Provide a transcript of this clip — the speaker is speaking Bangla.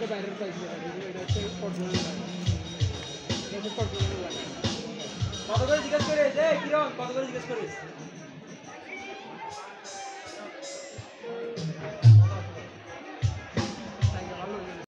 বাইরের প্রাইস এটা হচ্ছে কন্ট্রোলের লাগে এটা হচ্ছে কন্ট্রোলের লাগে কত করে জিজ্ঞেস করিস? এই কিরণ কত করে জিজ্ঞেস করিস?